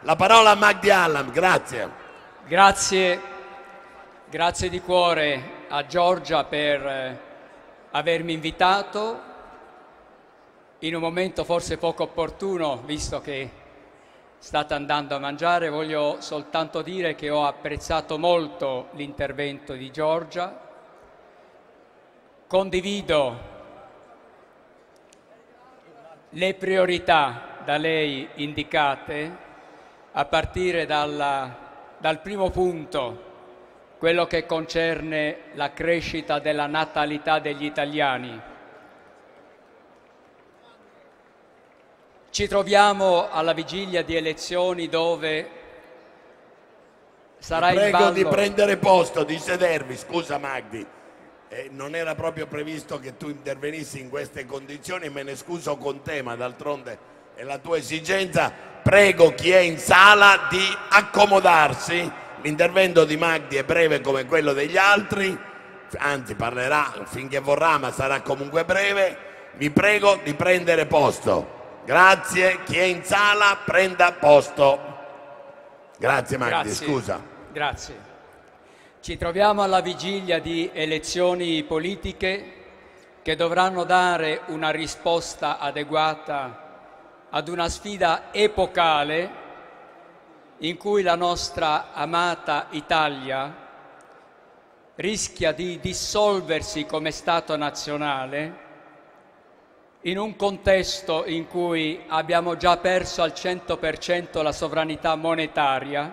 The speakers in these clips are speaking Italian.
La parola a Magdi Allam, grazie. Grazie di cuore a Giorgia per avermi invitato in un momento forse poco opportuno, visto che state andando a mangiare. Voglio soltanto dire che ho apprezzato molto l'intervento di Giorgia, condivido le priorità da lei indicate, a partire dal primo punto, quello che concerne la crescita della natalità degli italiani. Ci troviamo alla vigilia di elezioni dove sarà il ballo... Prego di prendere posto, di sedervi. Scusa Magdi, non era proprio previsto che tu intervenissi in queste condizioni, me ne scuso con te, ma d'altronde è la tua esigenza. Prego chi è in sala di accomodarsi. L'intervento di Magdi è breve come quello degli altri, anzi parlerà finché vorrà, ma sarà comunque breve. Vi prego di prendere posto. Grazie. Chi è in sala prenda posto. Grazie Magdi, scusa. Grazie. Ci troviamo alla vigilia di elezioni politiche che dovranno dare una risposta adeguata ad una sfida epocale in cui la nostra amata Italia rischia di dissolversi come Stato nazionale in un contesto in cui abbiamo già perso al 100% la sovranità monetaria,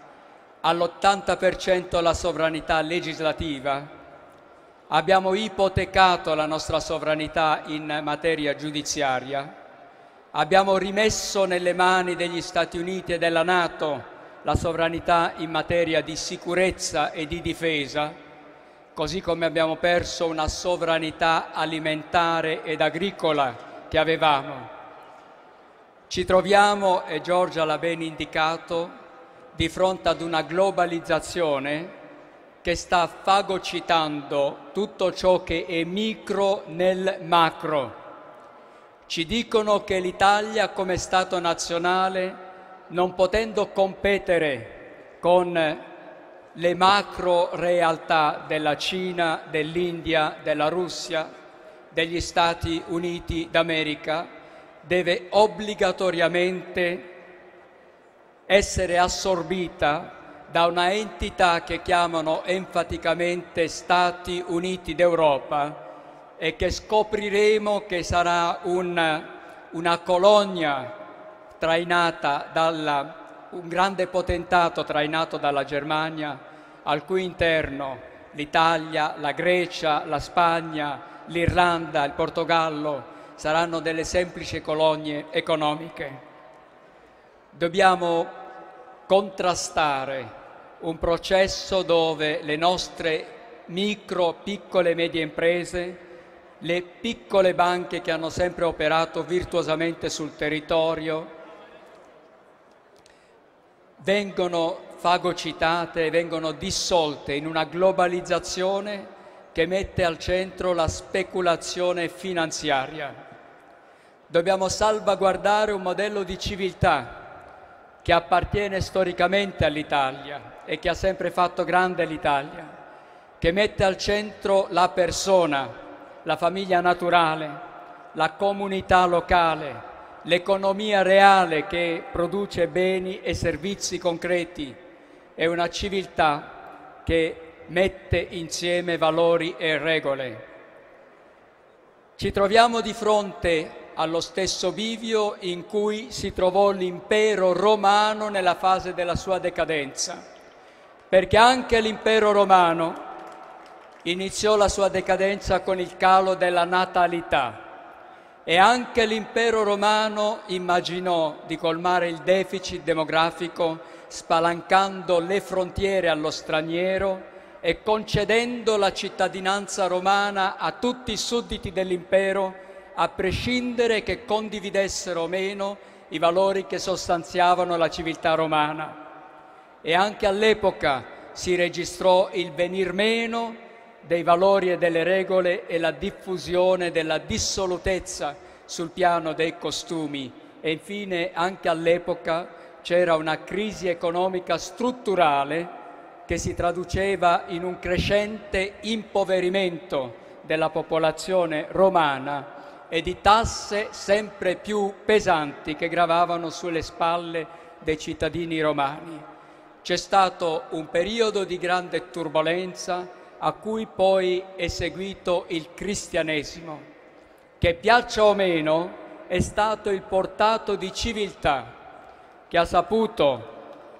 all'80% la sovranità legislativa, abbiamo ipotecato la nostra sovranità in materia giudiziaria, abbiamo rimesso nelle mani degli Stati Uniti e della NATO la sovranità in materia di sicurezza e di difesa, così come abbiamo perso una sovranità alimentare ed agricola che avevamo. Ci troviamo, e Giorgia l'ha ben indicato, di fronte ad una globalizzazione che sta fagocitando tutto ciò che è micro nel macro. Ci dicono che l'Italia come Stato nazionale, non potendo competere con le macro realtà della Cina, dell'India, della Russia, degli Stati Uniti d'America, deve obbligatoriamente essere assorbita da una entità che chiamano enfaticamente Stati Uniti d'Europa e che scopriremo che sarà una colonia trainata un grande potentato trainato dalla Germania, al cui interno l'Italia, la Grecia, la Spagna, l'Irlanda, il Portogallo saranno delle semplici colonie economiche. Dobbiamo contrastare un processo dove le nostre micro, piccole e medie imprese, le piccole banche che hanno sempre operato virtuosamente sul territorio, vengono fagocitate, vengono dissolte in una globalizzazione che mette al centro la speculazione finanziaria. Dobbiamo salvaguardare un modello di civiltà che appartiene storicamente all'Italia e che ha sempre fatto grande l'Italia, che mette al centro la persona, la famiglia naturale, la comunità locale, l'economia reale che produce beni e servizi concreti, è una civiltà che mette insieme valori e regole. Ci troviamo di fronte allo stesso bivio in cui si trovò l'impero romano nella fase della sua decadenza, perché anche l'impero romano iniziò la sua decadenza con il calo della natalità. E anche l'impero romano immaginò di colmare il deficit demografico spalancando le frontiere allo straniero e concedendo la cittadinanza romana a tutti i sudditi dell'impero, a prescindere che condividessero o meno i valori che sostanziavano la civiltà romana. E anche all'epoca si registrò il venir meno dei valori e delle regole e la diffusione della dissolutezza sul piano dei costumi. E infine anche all'epoca c'era una crisi economica strutturale che si traduceva in un crescente impoverimento della popolazione romana e di tasse sempre più pesanti che gravavano sulle spalle dei cittadini romani. C'è stato un periodo di grande turbolenza a cui poi è seguito il cristianesimo, che piaccia o meno è stato il portato di civiltà, che ha saputo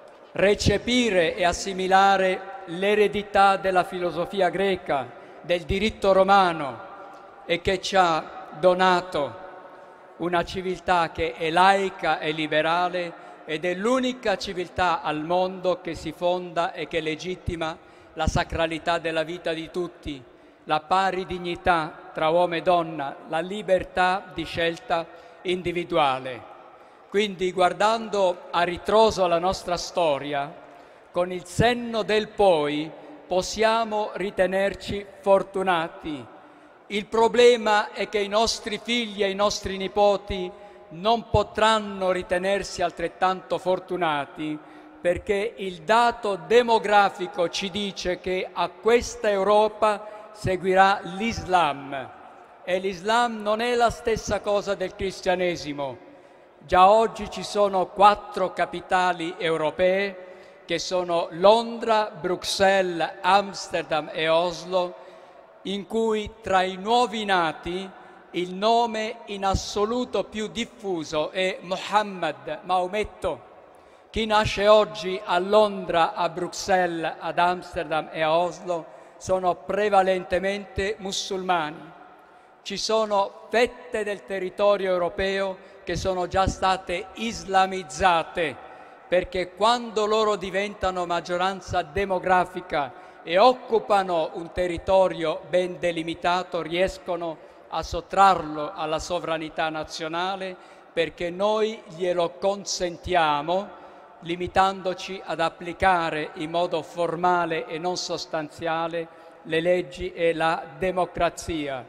recepire e assimilare l'eredità della filosofia greca, del diritto romano e che ci ha donato una civiltà che è laica e liberale ed è l'unica civiltà al mondo che si fonda e che legittima la sacralità della vita di tutti, la pari dignità tra uomo e donna, la libertà di scelta individuale. Quindi, guardando a ritroso alla nostra storia, con il senno del poi possiamo ritenerci fortunati. Il problema è che i nostri figli e i nostri nipoti non potranno ritenersi altrettanto fortunati, perché il dato demografico ci dice che a questa Europa seguirà l'Islam e l'Islam non è la stessa cosa del cristianesimo. Già oggi ci sono 4 capitali europee che sono Londra, Bruxelles, Amsterdam e Oslo, in cui tra i nuovi nati il nome in assoluto più diffuso è Muhammad, Maometto. Chi nasce oggi a Londra, a Bruxelles, ad Amsterdam e a Oslo sono prevalentemente musulmani. Ci sono fette del territorio europeo che sono già state islamizzate, perché quando loro diventano maggioranza demografica e occupano un territorio ben delimitato, riescono a sottrarlo alla sovranità nazionale, perché noi glielo consentiamo, limitandoci ad applicare in modo formale e non sostanziale le leggi e la democrazia.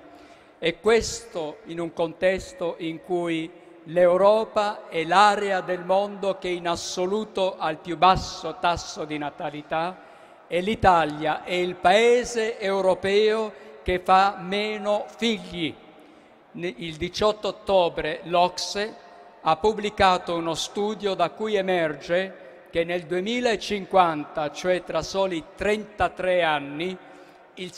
E questo in un contesto in cui l'Europa è l'area del mondo che in assoluto ha il più basso tasso di natalità e l'Italia è il paese europeo che fa meno figli. Il 18 ottobre l'OCSE ha pubblicato uno studio da cui emerge che nel 2050, cioè tra soli 33 anni, il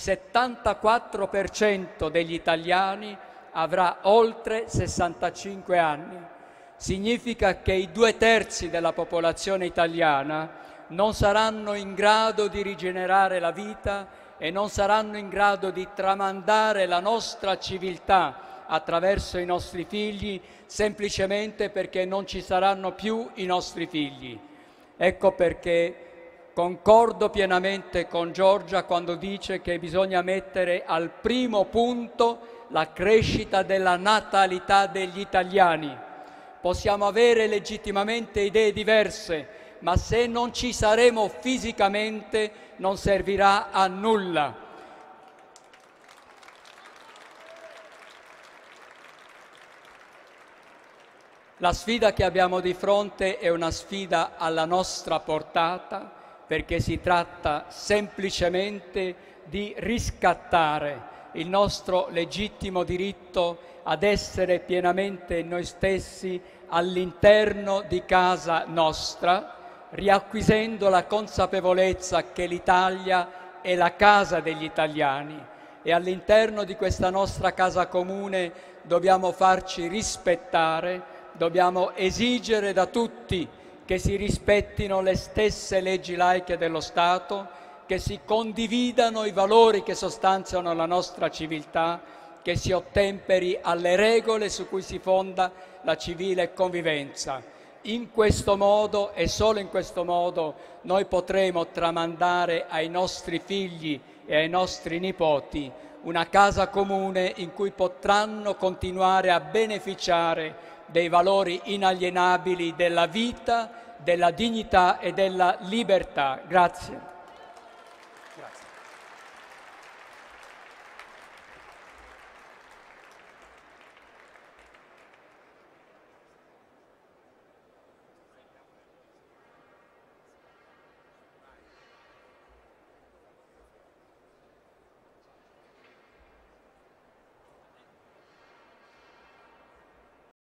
74% degli italiani avrà oltre 65 anni. Significa che i 2/3 della popolazione italiana non saranno in grado di rigenerare la vita e non saranno in grado di tramandare la nostra civiltà attraverso i nostri figli, semplicemente perché non ci saranno più i nostri figli. Ecco perché concordo pienamente con Giorgia quando dice che bisogna mettere al primo punto la crescita della natalità degli italiani. Possiamo avere legittimamente idee diverse, ma se non ci saremo fisicamente non servirà a nulla. La sfida che abbiamo di fronte è una sfida alla nostra portata, perché si tratta semplicemente di riscattare il nostro legittimo diritto ad essere pienamente noi stessi all'interno di casa nostra, riacquisendo la consapevolezza che l'Italia è la casa degli italiani e all'interno di questa nostra casa comune dobbiamo farci rispettare, dobbiamo esigere da tutti che si rispettino le stesse leggi laiche dello Stato, che si condividano i valori che sostanziano la nostra civiltà, che si ottemperi alle regole su cui si fonda la civile convivenza. In questo modo e solo in questo modo noi potremo tramandare ai nostri figli e ai nostri nipoti una casa comune in cui potranno continuare a beneficiare dei valori inalienabili della vita, della dignità e della libertà. Grazie. Grazie.